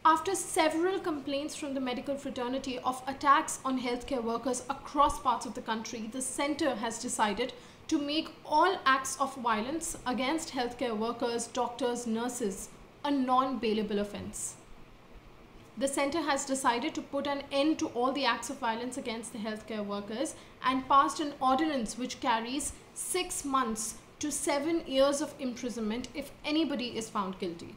After several complaints from the medical fraternity of attacks on healthcare workers across parts of the country, the center has decided to make all acts of violence against healthcare workers, doctors, nurses a non-bailable offense. The center has decided to put an end to all the acts of violence against the healthcare workers and passed an ordinance which carries 6 months to 7 years of imprisonment if anybody is found guilty.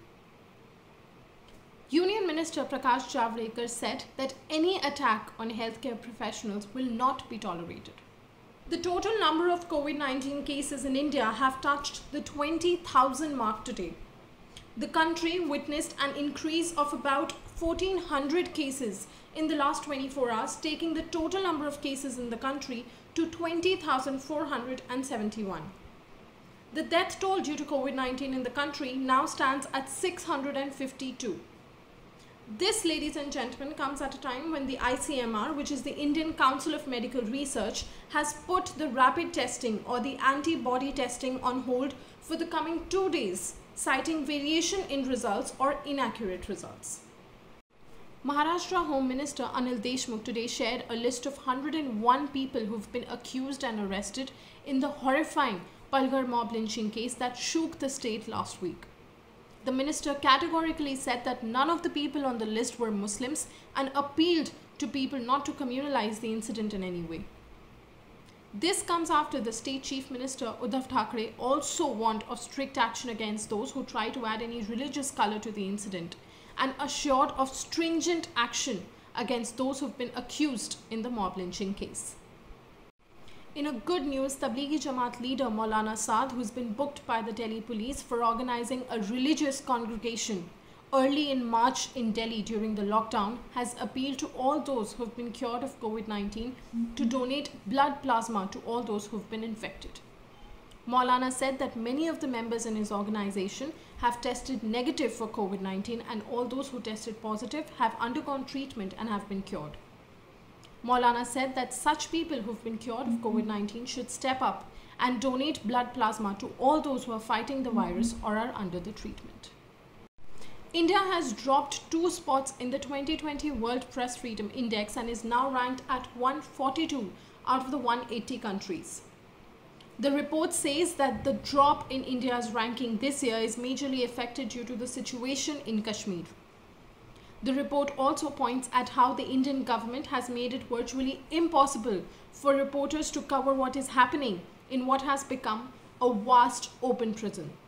Union Minister Prakash Javadekar said that any attack on healthcare professionals will not be tolerated. The total number of COVID-19 cases in India have touched the 20,000 mark today. The country witnessed an increase of about 1,400 cases in the last 24 hours, taking the total number of cases in the country to 20,471. The death toll due to COVID-19 in the country now stands at 652. This, ladies and gentlemen, comes at a time when the ICMR, which is the Indian Council of Medical Research, has put the rapid testing or the antibody testing on hold for the coming 2 days, citing variation in results or inaccurate results. Maharashtra Home Minister Anil Deshmukh today shared a list of 101 people who've been accused and arrested in the horrifying Palghar mob lynching case that shook the state last week. The minister categorically said that none of the people on the list were Muslims and appealed to people not to communalize the incident in any way. This comes after the state chief minister Uddhav Thackeray also warned of strict action against those who try to add any religious color to the incident and assured of stringent action against those who've been accused in the mob lynching case. In a good news, Tablighi Jamaat leader Maulana Saad, who's been booked by the Delhi police for organizing a religious congregation early in March in Delhi during the lockdown, has appealed to all those who've been cured of COVID-19 to donate blood plasma to all those who've been infected. Maulana said that many of the members in his organization have tested negative for COVID-19 and all those who tested positive have undergone treatment and have been cured. Maulana said that such people who've been cured of COVID-19 should step up and donate blood plasma to all those who are fighting the virus or are under the treatment. India has dropped 2 spots in the 2020 World Press Freedom Index and is now ranked at 142 out of the 180 countries. The report says that the drop in India's ranking this year is majorly affected due to the situation in Kashmir. The report also points at how the Indian government has made it virtually impossible for reporters to cover what is happening in what has become a vast open prison.